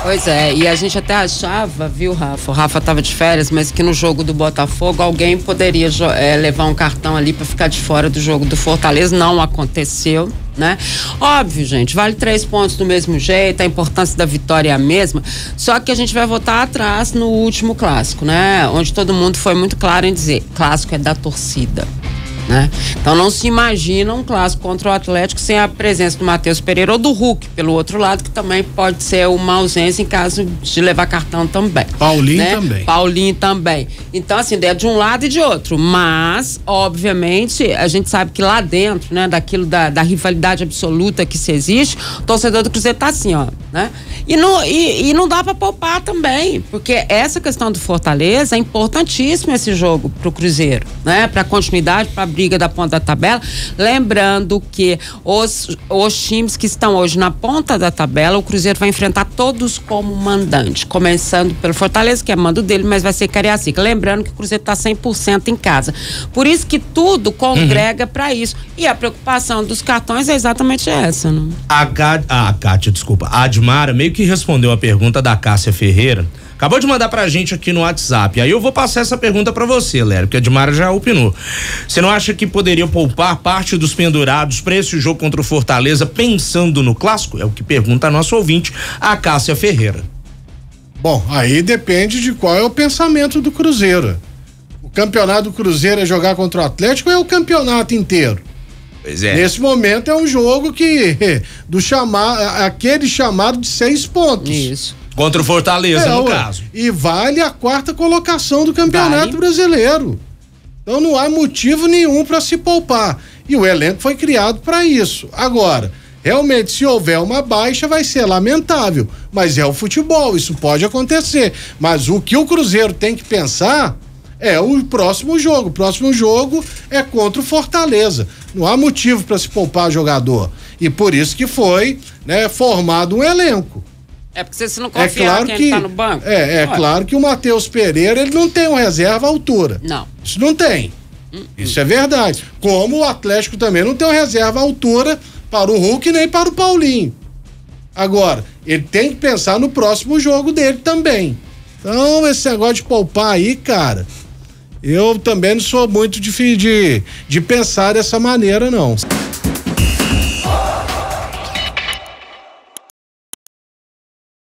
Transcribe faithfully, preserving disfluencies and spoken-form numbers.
Pois é, e a gente até achava, viu, Rafa? O Rafa tava de férias, mas que no jogo do Botafogo alguém poderia é, levar um cartão ali para ficar de fora do jogo do Fortaleza. Não aconteceu, né? Óbvio, gente, vale três pontos do mesmo jeito, a importância da vitória é a mesma, só que a gente vai voltar atrás no último clássico, né? Onde todo mundo foi muito claro em dizer, clássico é da torcida. Né? Então não se imagina um clássico contra o Atlético sem a presença do Matheus Pereira ou do Hulk, pelo outro lado, que também pode ser uma ausência em caso de levar cartão também. Paulinho né? também. Paulinho também. Então, assim, é de um lado e de outro. Mas, obviamente, a gente sabe que lá dentro, né, daquilo da, da rivalidade absoluta que se existe, o torcedor do Cruzeiro tá assim, ó, né? E não, e, e não dá pra poupar também, porque essa questão do Fortaleza é importantíssima esse jogo pro Cruzeiro, né? Pra continuidade, pra briga da ponta da tabela, lembrando que os, os times que estão hoje na ponta da tabela, o Cruzeiro vai enfrentar todos como mandante, começando pelo Fortaleza, que é mando dele, mas vai ser Cariacica, lembrando que o Cruzeiro está cem por cento em casa, por isso que tudo congrega uhum. para isso, e a preocupação dos cartões é exatamente essa, não? A, Cá, a Kátia, desculpa, a Admara meio que respondeu a pergunta da Cássia Ferreira, acabou de mandar pra gente aqui no WhatsApp. Aí eu vou passar essa pergunta pra você, Lério, porque a Edmara já opinou. Você não acha que poderia poupar parte dos pendurados pra esse jogo contra o Fortaleza pensando no clássico? É o que pergunta a nossa ouvinte, a Cássia Ferreira. Bom, aí depende de qual é o pensamento do Cruzeiro. O campeonato do Cruzeiro é jogar contra o Atlético ou é o campeonato inteiro? Pois é. Nesse momento é um jogo que do chamar, aquele chamado de seis pontos. Isso. Contra o Fortaleza, é, no ué, caso. E vale a quarta colocação do Campeonato vale. Brasileiro. Então não há motivo nenhum para se poupar. E o elenco foi criado para isso. Agora, realmente, se houver uma baixa, vai ser lamentável. Mas é o futebol, isso pode acontecer. Mas o que o Cruzeiro tem que pensar é o próximo jogo. O próximo jogo é contra o Fortaleza. Não há motivo para se poupar jogador. E por isso que foi, né, formado um elenco. É porque você não confia é claro quem que, tá no banco? É, é claro que o Matheus Pereira, ele não tem um reserva à altura. Não. Isso não tem. Hum, Isso hum. é verdade. Como o Atlético também não tem um reserva à altura para o Hulk nem para o Paulinho. Agora, ele tem que pensar no próximo jogo dele também. Então, esse negócio de poupar aí, cara, eu também não sou muito de, de, de pensar dessa maneira, não.